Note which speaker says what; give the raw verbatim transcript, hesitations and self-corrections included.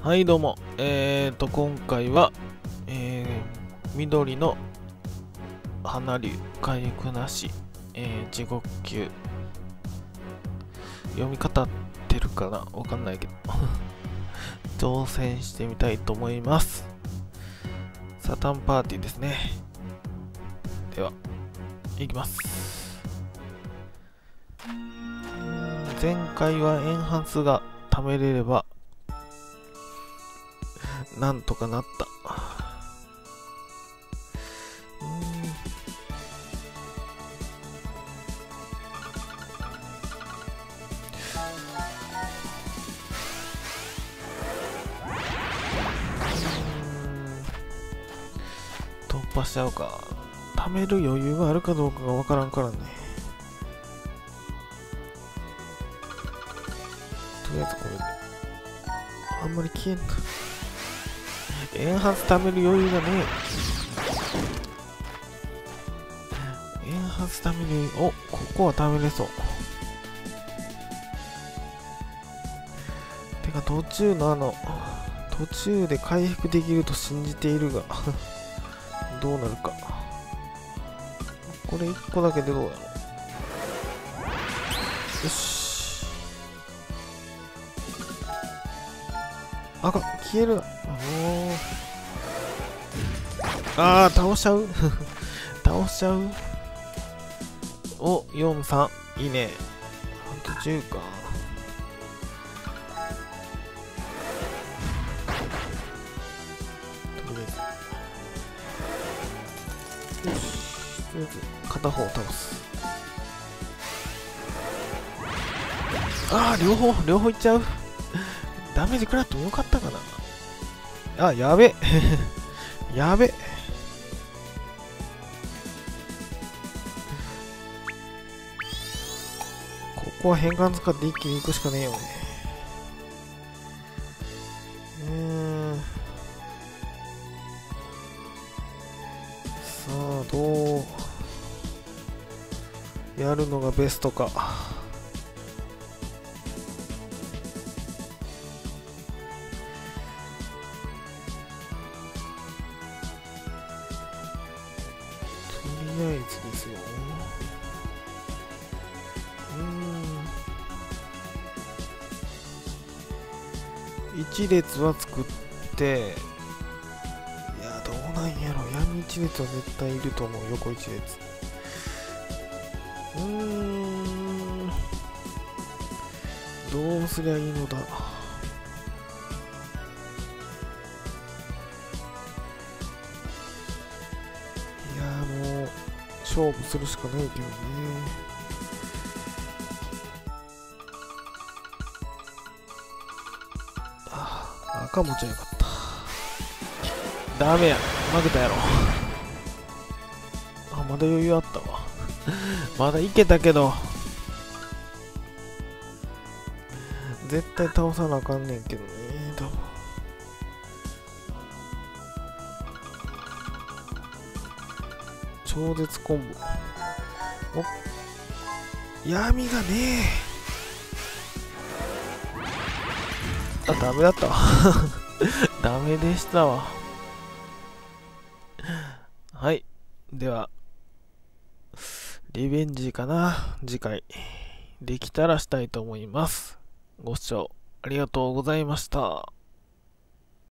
Speaker 1: はいどうも、えーと今回は、えー、緑の花竜回復なし、えー、地獄級読み方合ってるかなわかんないけど挑戦してみたいと思います。サタンパーティーですね。ではいきます。前回はエンハンスが貯めれればなんとかなった。うーん突破しちゃうか。貯める余裕があるかどうかがわからんからね。とりあえずこれであんまり消えんとエンハンス貯める余裕がねえ。エンハンス貯める余裕、お、ここは貯めれそう。てか途中のあの途中で回復できると信じているがどうなるか。これいっこだけでどうやろう。よし、あかん、消えるな。あー、倒しちゃう倒しちゃう。お、よん、さん、いいね。あとじゅうか。とりあえずよし、とりあえず片方を倒す。あー、両方両方いっちゃうダメージ食らってもよかったかな。あ、やべやべ。ここは変換使って一気に行くしかねえよね。うーん。さあ、どうやるのがベストか。とりあえずですよ。うーん。一列は作って、いや、どうなんやろ。闇一列は絶対いると思う。横一列。うーん。どうすりゃいいのだ。いや、もう、勝負するしかないけどね。赤持ちゃよかった。ダメや、負けたやろ。あ、まだ余裕あったわまだいけたけど絶対倒さなあかんねんけどね。多分超絶コンボ。お、闇がねえ。あ、ダメだったわダメでしたわ。はい、ではリベンジかな。次回できたらしたいと思います。ご視聴ありがとうございました。